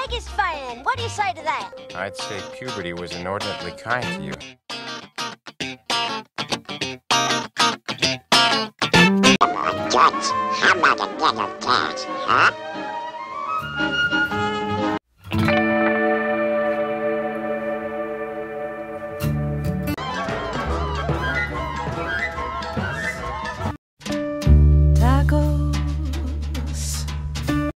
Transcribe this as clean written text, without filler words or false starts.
Vegas fan. What do you say to that? I'd say puberty was inordinately kind to you. Come on, Judge. How about a little dance, huh?